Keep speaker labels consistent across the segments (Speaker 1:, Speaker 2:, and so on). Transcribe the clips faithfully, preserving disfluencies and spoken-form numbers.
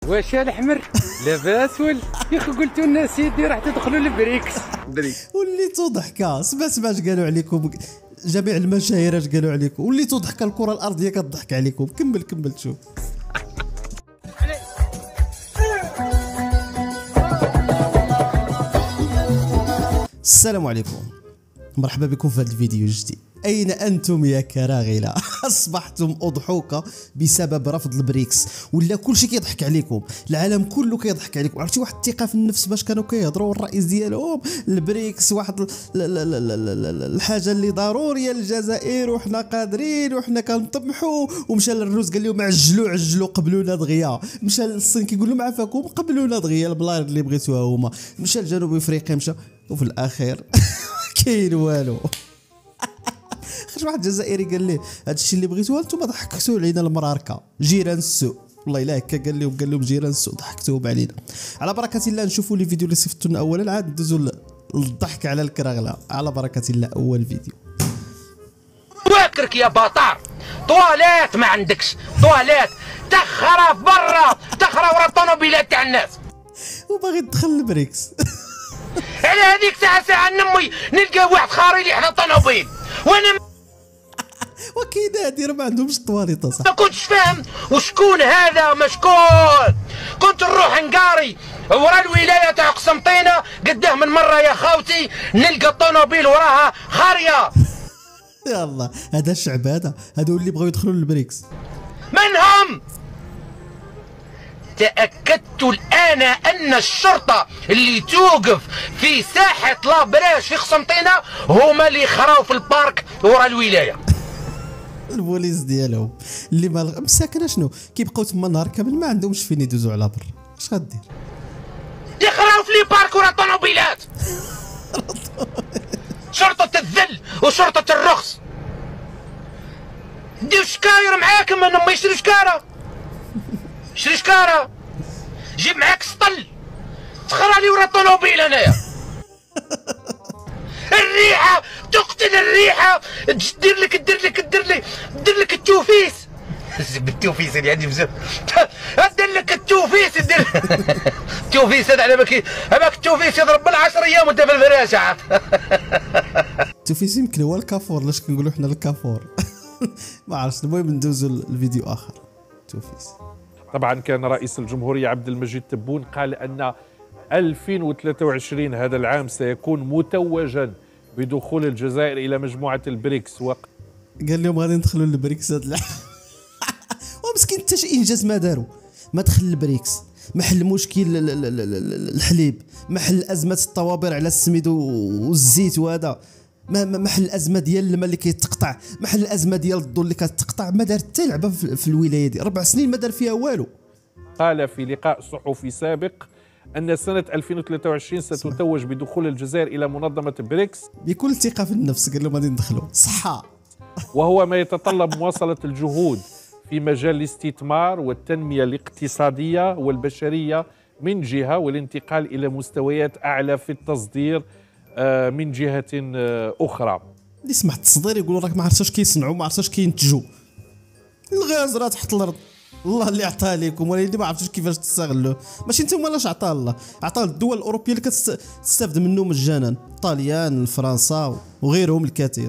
Speaker 1: واش الاحمر لاباس ولا يا اخي قلتوا لنا سيدي راح تدخلوا البريكس بريكس
Speaker 2: وليتو ضحكه. سمع سمع اش قالوا عليكم جميع المشاهير، اش قالوا عليكم، وليتو ضحكه الكره الارضيه كتضحك عليكم. كمل كمل شوف. السلام عليكم، مرحبا بكم في هذا الفيديو الجديد. أين أنتم يا كراغلة؟ أصبحتم أضحوكة بسبب رفض البريكس، ولا كل شيء كيضحك عليكم، العالم كله كيضحك عليكم. عرفتي واحد الثقة في النفس باش كانوا كيهضروا الرئيس ديالهم البريكس واحد الحاجة اللي ضرورية للجزائر وحنا قادرين وحنا كنطمحوا. ومشى للروس قال لهم عجلوا عجلوا قبلونا دغيا. مشى للصين كيقول لهم عافاكم قبلونا دغيا البلايص اللي بغيتوها هما. مشى لجنوب افريقيا مشى، وفي الاخير كاين والو. خرج واحد الجزائري قال ليه هذا الشيء اللي بغيتوه انتم ضحكتوا علينا المراركه جيران السوء. والله الا هكا قال لهم قال لهم جيران السوء ضحكتوهم علينا. على بركه الله نشوفوا لي فيديو اللي صيفطوا لنا اولا، عاد ندوزوا للضحك على الكراغله. على بركه الله اول فيديو.
Speaker 3: واكرك يا بطار طواليت ما عندكش طواليت، تخرا برا تخرا ورا الطوموبيلات تاع الناس
Speaker 2: وباغي تدخل البريكس.
Speaker 3: على هذيك ساعه ساعه نمي نلقى واحد خاري لي حدا الطوموبيل وانا
Speaker 2: وكي داير ما عندهمش طواليط صح.
Speaker 3: ما كنتش فاهم وشكون هذا ما شكون. كنت نروح نقاري ورا الولايه تاع قسنطينه قداه من مره يا خاوتي نلقى الطوموبيل وراها خاريه.
Speaker 2: يلا هذا الشعب هذا هذو اللي بغاو يدخلوا للبريكس.
Speaker 3: من هم؟ تأكدت الآن أن الشرطة اللي توقف في ساحة لابراش في قسنطينة هما اللي خراو في البارك ورا الولاية.
Speaker 2: البوليس ديالهم اللي ما مساكنه شنو كيبقاو تما نهار كامل ما عندهمش فين يدوزوا على بر. اش غدير؟
Speaker 3: يخراو في لي بارك ورا الطوموبيلات. شرطة الذل وشرطة الرخص. ديو شكاير معاكم انهم ما يشري شكاره. شري شكاره جيب معاك سطل تخرى لي ورا الطوموبيل انايا. الريحه تقتل الريحه دير لك دير لك دير لك دير لك التوفيس. بالتوفيس اللي عندي بزاف. دير لك التوفيس دير التوفيس هذا على بالك هذاك التوفيس يضرب بالعشر ايام وانت في الفراشه.
Speaker 2: التوفيس يمكن هو الكافور، لاش كنقولوا حنا الكافور. ما عرفتش. المهم ندوزوا الفيديو اخر. توفيس
Speaker 4: طبعا كان رئيس الجمهورية عبد المجيد تبون قال أن ألفين وثلاثة وعشرين هذا العام سيكون متوجا بدخول الجزائر إلى مجموعة البريكس. و...
Speaker 2: قال لهم غادي ندخلوا للبريكس هذا العام. ومسكين حتى شي انجاز ما داروا. ما دخل البريكس، ما حل مشكل الحليب، ما حل ازمه الطوابير على السميد والزيت وهذا، ما ما حل الازمه ديال الماء اللي كيتقطع، ما حل الازمه ديال الضو اللي كتقطع. ما دار حتى لعبه في الولايه دي، اربع سنين ما دار فيها والو.
Speaker 4: قال في لقاء صحفي سابق ان سنه ألفين وثلاثة وعشرين ستتوج بدخول الجزائر الى منظمه بريكس
Speaker 2: بكل ثقه في النفس. قال لهم غادي ندخلوا صحه.
Speaker 4: وهو ما يتطلب مواصله الجهود في مجال الاستثمار والتنميه الاقتصاديه والبشريه من جهه، والانتقال الى مستويات اعلى في التصدير من جهة أخرى.
Speaker 2: اللي سمعت التصدير يقولوا راك ما عرفتش كيصنعوا ما عرفتش كينتجوا. الغاز راه تحت الأرض، الله اللي عطاه لكم ولا اللي ما عرفتوش كيفاش تستغلوه. ماشي نتوما لاش عطاه الله، عطاه الدول الأوروبية اللي كتستافد منه مجانا، طاليان فرنسا وغيرهم الكثير.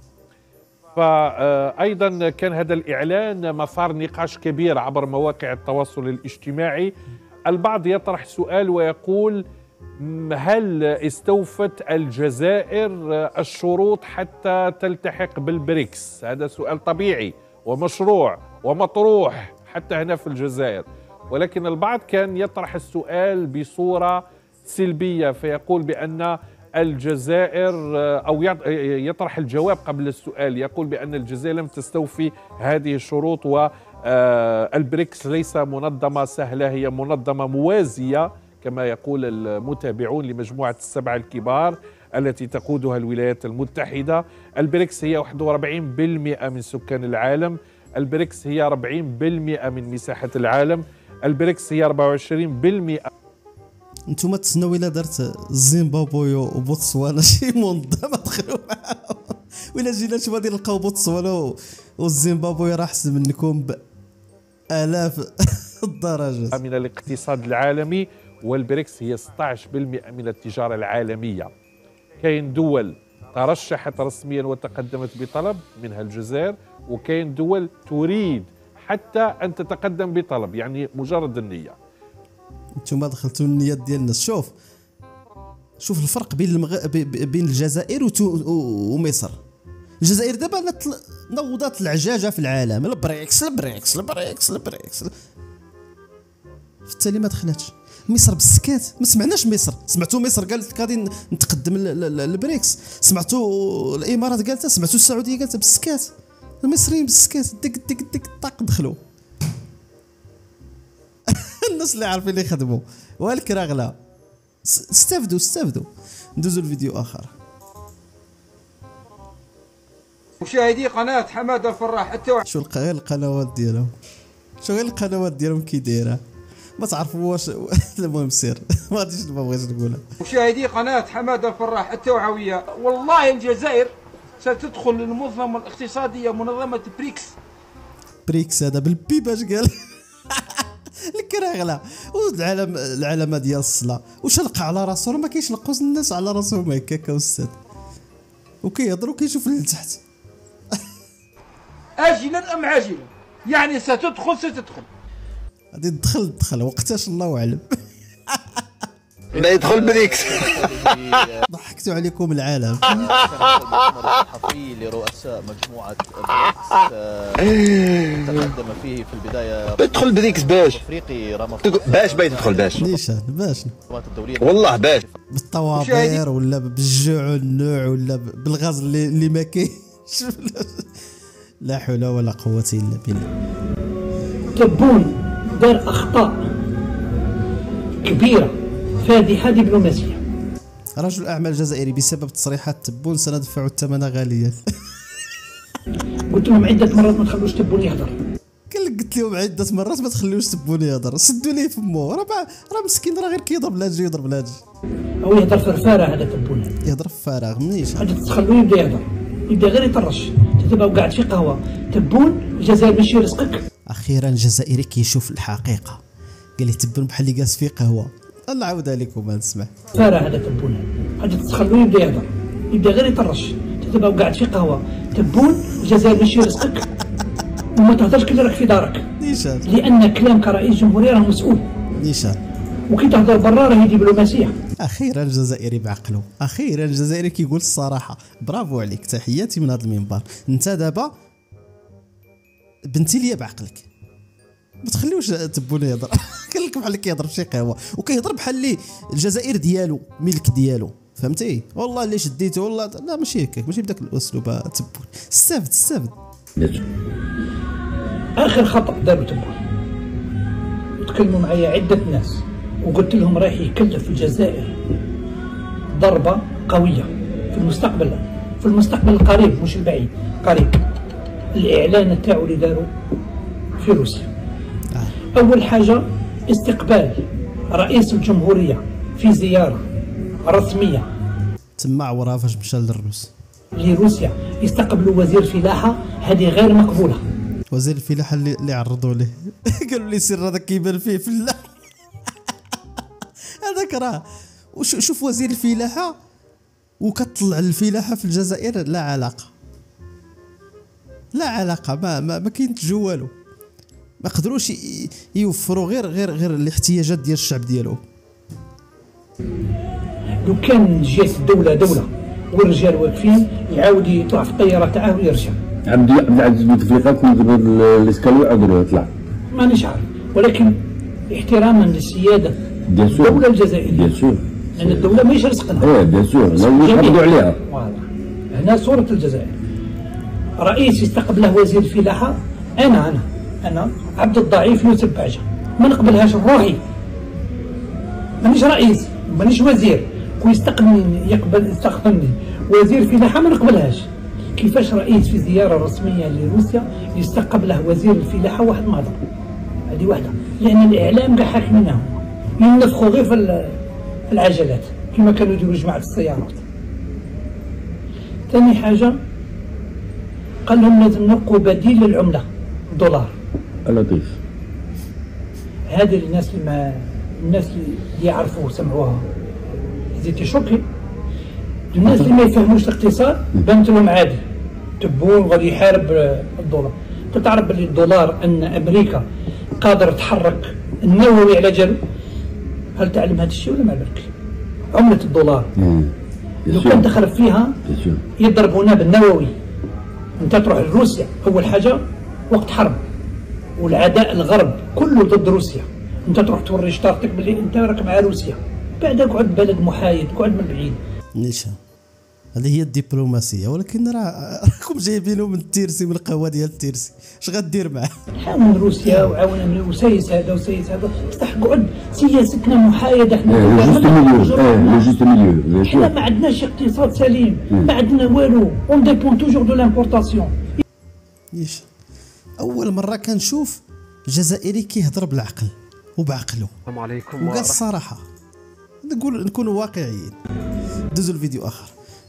Speaker 4: فأيضا كان هذا الإعلان مثار نقاش كبير عبر مواقع التواصل الاجتماعي. البعض يطرح سؤال ويقول هل استوفت الجزائر الشروط حتى تلتحق بالبريكس؟ هذا سؤال طبيعي ومشروع ومطروح حتى هنا في الجزائر، ولكن البعض كان يطرح السؤال بصورة سلبية فيقول بأن الجزائر، أو يطرح الجواب قبل السؤال، يقول بأن الجزائر لم تستوفي هذه الشروط، والبريكس ليس منظمة سهلة، هي منظمة موازية كما يقول المتابعون لمجموعة السبعة الكبار التي تقودها الولايات المتحدة. البريكس هي واحد وأربعين بالمئة من سكان العالم، البريكس هي أربعين بالمئة من مساحة العالم، البريكس هي أربعة وعشرين بالمئة.
Speaker 2: انتم تسناو الى درت زيمبابوي وبوتسوانا شي منظمة دخلوا معاهم، ولا جينا نشوفوا غادي نلقاو بوتسوانا والزيمبابوي راه احسن منكم بآلاف. الدرجات
Speaker 4: من الاقتصاد العالمي، والبريكس هي ستة عشر بالمئة من التجارة العالمية. كاين دول ترشحت رسميا وتقدمت بطلب منها الجزائر، وكاين دول تريد حتى أن تتقدم بطلب، يعني مجرد النية.
Speaker 2: انتم دخلتوا النيات ديال الناس. شوف شوف الفرق بين المغ... بين الجزائر وتو... ومصر. الجزائر دابا نوضات العجاجه في العالم، البريكس البريكس البريكس البريكس، في التالي ما دخلتش. مصر بالسكات، ما سمعناش مصر. سمعتوا مصر قالت غادي نتقدم البريكس، سمعتوا الامارات قالتها، سمعتوا السعوديه قالتها، بالسكات. المصريين بالسكات دك دك دك طاق دخلوا. الناس اللي عارفين اللي يخدموا والكراغله استفدوا استفدوا. ندوزوا الفيديو اخر.
Speaker 5: مشاهدي قناه حماده الفراح التوعية.
Speaker 2: شو غير القنوات ديالهم، شو غير القنوات ديالهم كي دايره، ما تعرفوا واش. المهم سير ما غاديش ما بغيتش نقولها.
Speaker 5: مشاهدي قناه حماده الفراح التوعويه، والله الجزائر ستدخل المنظمه الاقتصاديه منظمه بريكس.
Speaker 2: بريكس هذا بالبي باش قال الكراغله والعلم العلامه ديال الصلاه. واش لقى على راسو؟ ما كاينش لقوس الناس على راسهم هكاك استاذ، وكيهضروا كيشوفوا لتحت.
Speaker 5: اجلا ام عاجلا، يعني ستدخل ستدخل.
Speaker 2: غادي تدخل تدخل وقتاش الله اعلم.
Speaker 3: لا يدخل بريكس.
Speaker 2: ضحكتوا عليكم العالم.
Speaker 6: الصحفي لرؤساء مجموعة بريكس تقدم فيه في البداية
Speaker 3: ادخل بريكس باش
Speaker 6: افريقي رامفورسا.
Speaker 3: باش باش تدخل باش
Speaker 2: نيشان باش
Speaker 3: والله باش
Speaker 2: بالطوابير ولا بالجوع والنوع ولا بالغاز اللي, اللي ما كاينش. لا حول ولا قوة الا بالله.
Speaker 7: تبون دار اخطاء كبيرة فادحة دبلوماسية.
Speaker 2: رجل اعمال جزائري بسبب تصريحات تبون سندفع الثمن غاليا.
Speaker 7: قلت لهم عدة مرات ما تخلوش تبون يهضر.
Speaker 2: قال لك قلت لهم عدة مرات ما تخليوش تبون يهضر، سدوا ليه فمو. راه راه مسكين، راه غير كيضرب الهجي يضرب الهجي.
Speaker 7: او يهضر فرفارة هذا تبون.
Speaker 2: يهضر في فراغ منيش.
Speaker 7: حاجة تخلوه يبدا يهضر، يبدا غير يطرش. تبقى قاعد في قهوة تبون الجزائر ماشي رزقك.
Speaker 2: اخيرا الجزائري كيشوف الحقيقة. قال لي تبون بحال اللي جالس في قهوة. نعاودها لكم نسمع.
Speaker 7: فارة هذا تبون، حاجة تخلوه يبدا يهضر، يبدا غير يطرش. تبقى قاعد في قهوة تبون الجزائر ماشي رزقك، وما تهضرش كي راك في دارك.
Speaker 2: نيشان.
Speaker 7: لأن كلام كرئيس جمهورية راه مسؤول.
Speaker 2: نيشان.
Speaker 7: وكي تهضر برا راهي دبلوماسية.
Speaker 2: اخيرا الجزائري بعقله، اخيرا الجزائري كيقول الصراحة. برافو عليك، تحياتي من هذا المنبر. انت دابا بنتي ليا بعقلك، ما تخليوش تبون يهضر. قال لك بحال كيهضر في شي قهوه، وكيهضر بحال اللي الجزائر ديالو ملك ديالو، فهمتي؟ والله اللي شديته والله لا ماشي هكاك، ماشي بداك الاسلوب. تبون استافد استافد.
Speaker 7: اخر خطا داروا تبون، تكلموا معايا عده ناس وقلت لهم رايح يكلف الجزائر ضربه قويه في المستقبل، في المستقبل القريب مش البعيد، قريب. الاعلان تاعو اللي داروا في روسيا. أول حاجة استقبال رئيس الجمهورية في زيارة رسمية.
Speaker 2: تما عورها فاش مشى للروس
Speaker 7: لروسيا يستقبلوا وزير فلاحة، هذه غير مقبولة.
Speaker 2: وزير الفلاحة اللي, اللي عرضوا ليه قالوا لي سير هذا كيبان فيه فلاح. هذاك راه وشوف وزير الفلاحة وكتطلع الفلاحة في الجزائر لا علاقة، لا علاقة، ما ما, ما كاين تجوالو. ما قدروش يوفروا غير غير غير الاحتياجات ديال الشعب ديالهم.
Speaker 7: لو كان جات الدولة دولة والرجال واقفين يعاود يطلع في الطيارة تاعه ويرجع.
Speaker 8: عبد العزيز بوتفليقه كيديروا الاسكالو يعاودوا يطلع.
Speaker 7: مانيش عارف، ولكن احتراما للسيادة الدولة الجزائرية.
Speaker 8: بيان سور.
Speaker 7: لأن الدولة ماهيش رزقنا.
Speaker 8: ايه بيان سور، لو يحافظوا عليها.
Speaker 7: هنا صورة الجزائر. رئيس يستقبله وزير الفلاحة، أنا أنا أنا عبد الضعيف يوسف بعجة ما نقبلهاش بروحي. مانيش رئيس، مانيش وزير، ويستقبلني يقبل يستقبلني وزير فلاحة ما نقبلهاش. كيفاش رئيس في زيارة رسمية لروسيا يستقبله وزير الفلاحة واحد ما هضر؟ هذه واحدة، لأن الإعلام كاع حاكمينهم ينفخوا غير في العجلات كما كانوا يديروا جماعة السيارات. ثاني حاجة قال لهم لازم نلقوا بديل للعملة، الدولار.
Speaker 8: لطيف.
Speaker 7: هذه الناس اللي ما الناس اللي يعرفوا وسمعوها زيتي شوكي. الناس اللي ما يفهموش الاقتصاد بانت لهم عادي، تبون غادي يحارب الدولار. انت تعرف باللي الدولار ان امريكا قادره تحرك النووي على جالو؟ هل تعلم هذا الشيء ولا ما بالك؟ عمله الدولار لو كان دخل فيها يضربونا بالنووي. انت تروح لروسيا اول حاجه وقت حرب والعداء الغرب كله ضد روسيا، انت تروح توري شطارتك باللي انت راك مع روسيا، بعدك قعد بلد محايد قعد من بعيد.
Speaker 2: نيشا هذه هي الدبلوماسيه، ولكن راه راكم جايبينه من التيرسي، من القهوه ديال التيرسي، اش غدير معاه؟
Speaker 7: حاول روسيا وعاون امريكا وسيس هذا وسيس هذا، بصح قعد سياستنا محايده. حنا
Speaker 8: لو جوست ميليو،
Speaker 7: حنا ما عندناش اقتصاد سليم، ما عندنا والو، اون ديبون توجور دو لامبورطاسيون.
Speaker 2: نيشا اول مره كنشوف جزائري كيهضر بالعقل وبعقله.
Speaker 9: السلام عليكم.
Speaker 2: وقال الصراحه، نقول نكونوا واقعيين. دوزوا الفيديو اخر.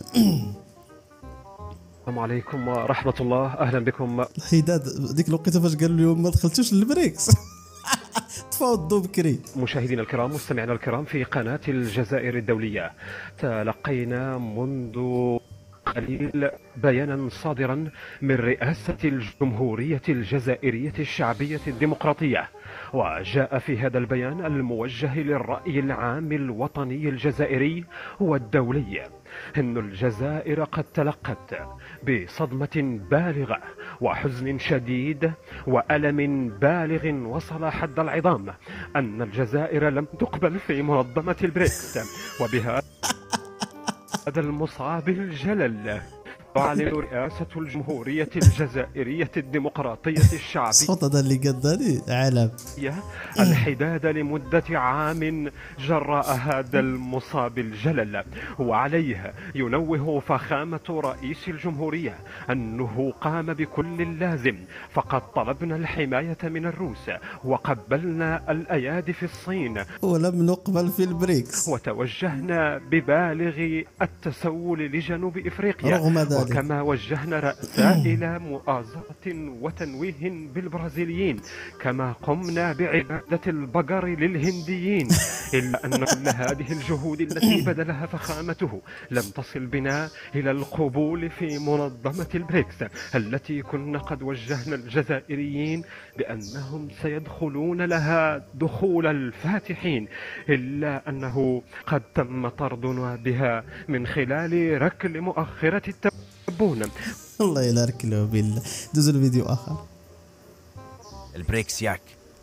Speaker 9: السلام عليكم ورحمة الله، أهلا بكم.
Speaker 2: الحداد ديك الوقيته فاش قالوا لهم ما دخلتوش للبريكس طفاو الضو بكري.
Speaker 9: مشاهدينا الكرام، مستمعينا الكرام في قناة الجزائر الدولية، تلقينا منذ قليل بيانا صادرا من رئاسة الجمهورية الجزائرية الشعبية الديمقراطية، وجاء في هذا البيان الموجه للرأي العام الوطني الجزائري والدولي أن الجزائر قد تلقت بصدمة بالغة وحزن شديد وألم بالغ وصل حد العظام أن الجزائر لم تقبل في منظمة البريكس، وبهذا المصاب الجلل تعلن رئاسة الجمهورية الجزائرية الديمقراطية الشعبية
Speaker 2: الصوت هذا اللي قداني عالم
Speaker 9: الحداد لمدة عام جراء هذا المصاب الجلل. وعليه ينوه فخامة رئيس الجمهورية أنه قام بكل اللازم، فقد طلبنا الحماية من الروس وقبلنا الأيادي في الصين
Speaker 2: ولم نقبل في البريكس،
Speaker 9: وتوجهنا ببالغ التسول لجنوب إفريقيا،
Speaker 2: رغم ذلك
Speaker 9: وكما وجهنا رسائل مؤازرة وتنويه بالبرازيليين، كما قمنا بعبادة البقر للهنديين، إلا أن كل هذه الجهود التي بذلها فخامته لم تصل بنا إلى القبول في منظمة البريكس التي كنا قد وجهنا الجزائريين بأنهم سيدخلون لها دخول الفاتحين، إلا أنه قد تم طردنا بها من خلال ركل مؤخرة التبون.
Speaker 2: الله يبارك له بالله. دوزوا الفيديو اخر.
Speaker 10: البريكس ياك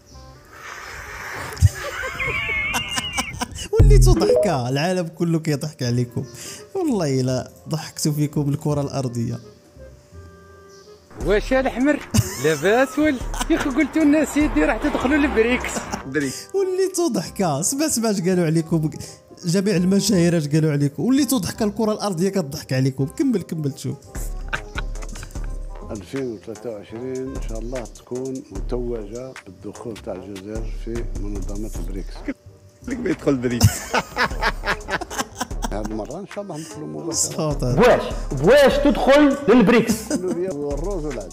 Speaker 2: وليتوا ضحكه، العالم كله كيضحك عليكم، والله الا ضحكتوا فيكم الكره الارضيه.
Speaker 1: واش الاحمر لاباس ول يا اخي قلتوا لنا سيدي راح تدخلوا للبريكس.
Speaker 2: وليتوا ضحكه، سمع سمع اش قالوا عليكم جميع المشاهير، اش قالوا عليكم، وليتوا ضحكه الكره الارضيه كتضحك عليكم. كمل كمل تشوف.
Speaker 11: ألفين وثلاثة وعشرين ان شاء الله تكون متوجه بالدخول تاع الجزائر في منظمه البريكس.
Speaker 10: لك بيدخل البريكس
Speaker 11: هذه المره ان شاء الله ندخلوا مباشره.
Speaker 3: بواش بواش تدخل للبريكس؟
Speaker 11: والروز والعدس.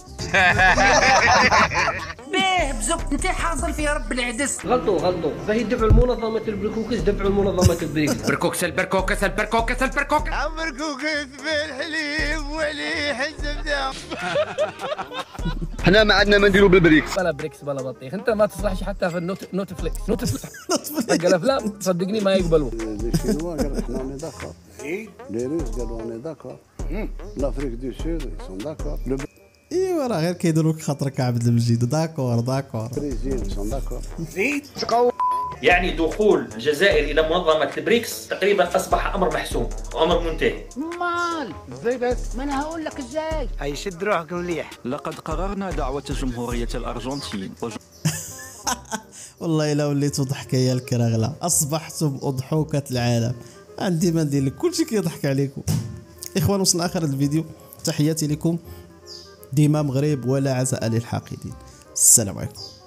Speaker 3: بيه بزبط انت حاصل فيها رب العدس.
Speaker 12: غلطوا غلطوا، فهي دفعوا المنظمة البركوكس، دفعوا المنظمة البريكس.
Speaker 3: بركوكس البركوكس البركوكس البركوكس
Speaker 10: بركوكس بالحليب ولي حزب دم.
Speaker 13: حنا ما عندنا ما نديروا بالبريكس.
Speaker 12: بلا بريكس بلا بطيخ، انت ما تصلحش حتى في النوت نوتفليكس نوتفليكس حق الافلام صدقني ما يقبلوا.
Speaker 11: لي شينوا قالوا احنا اوني داكور، لي روس قالوا اوني داكور، لافريك دو سود سون داكور،
Speaker 2: ايوا راه غير كيديروا لك خاطرك عبد المجيد. داكور داكور
Speaker 11: بريزيل سون داكور.
Speaker 14: يعني دخول الجزائر الى منظمه البريكس تقريبا اصبح امر محسوم وامر منتهي.
Speaker 15: مال ازاي بس؟ ما انا هقول لك ازاي.
Speaker 10: اي شد روحك مليح. لقد قررنا دعوه جمهوريه الارجنتين وج...
Speaker 2: والله الا وليتوا ضحكه يا الكراغله، اصبحتم اضحوكه العالم. عندي ما ندير لك، كلشي كيضحك عليكم. اخوان وصلنا اخر الفيديو، تحياتي لكم، ديما مغرب ولا عزاء للحاقدين. السلام عليكم.